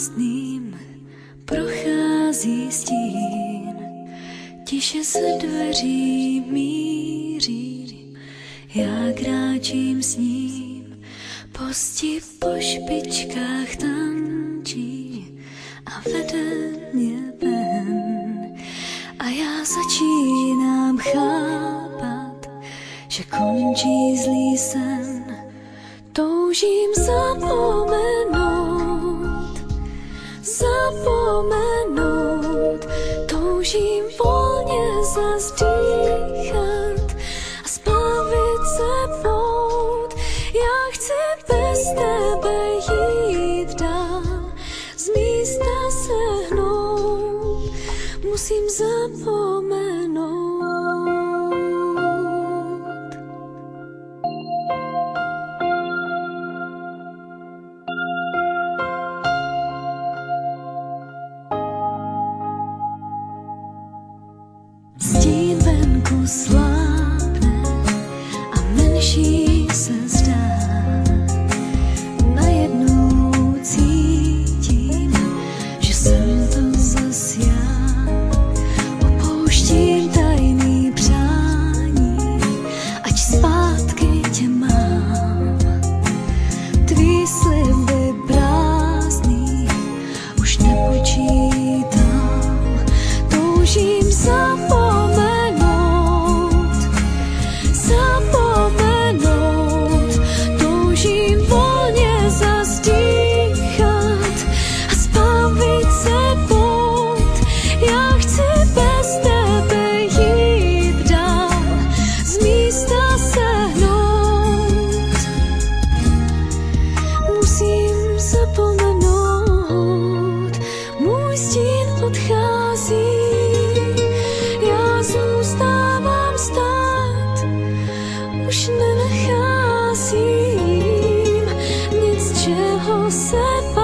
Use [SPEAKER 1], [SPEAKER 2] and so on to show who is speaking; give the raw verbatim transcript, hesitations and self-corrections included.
[SPEAKER 1] prázdným prochází stín, tiše se dveří míří, já kráčím s ním, posti po špičkách tančí a vede mě ven. A já začínám chápat, že končí zlý sen, toužím zapomenout, zapomenout, toužím volně zazdýchat a splavit se pout. Já chci bez tebe jít dál, z místa se hnout, musím zapomenout. Stín venku slábne a menší se zdá. Najednou cítím, že jsem to zas já. Opouštím tajný přání, ať zpátky tě mám. Tvý sliby prázdný už nepočítám. Toužím zapomenout, zapomenout, toužím volně zazdýchat a spavit se pout. Já chci bez tebe jít dál, z místa se hnout, musím zapomenout. Můj stín odchází, já zůstávám stát, už nenacházím nic, čeho se bát.